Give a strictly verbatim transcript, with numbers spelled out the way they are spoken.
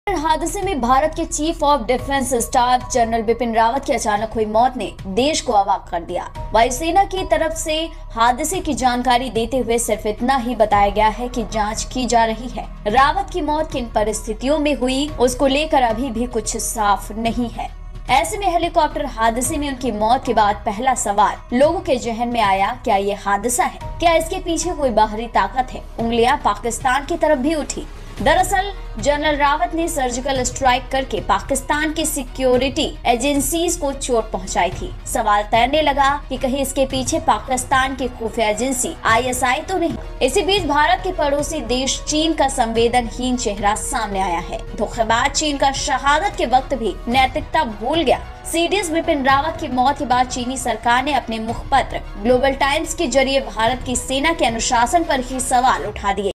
हादसे में भारत के chief of defence staff general Bipin Rawat की अचानक हुई मौत ने देश को अवाक कर दिया। वायुसेना की तरफ से हादसे की जानकारी देते हुए सिर्फ इतना ही बताया गया है कि जांच की जा रही है। रावत की मौत किन परिस्थितियों में हुई उसको लेकर अभी भी कुछ साफ नहीं है। ऐसे में हेलीकॉप्टर हादसे में उनकी मौत के बाद पहला सवाल लोगों के जहन में आया, क्या ये हादसा है? क्या इसके पीछे कोई बाहरी ताकत है? उंगलियां पाकिस्तान की तरफ भी उठी। दरअसल जनरल रावत ने सर्जिकल स्ट्राइक करके पाकिस्तान की सिक्योरिटी एजेंसीज को चोट पहुंचाई थी। सवाल तैरने लगा कि कहीं इसके पीछे पाकिस्तान की खुफिया एजेंसी आई एस आई तो नहीं। इसी बीच भारत के पड़ोसी देश चीन का संवेदनहीन चेहरा सामने आया है। धोखेबाज चीन का शहादत के वक्त भी नैतिकता भूल गया। C D S Bipin Rawat की मौत के बाद चीनी सरकार ने अपने मुखपत्र ग्लोबल टाइम्स के जरिए भारत की सेना के अनुशासन पर ही सवाल उठा दिए।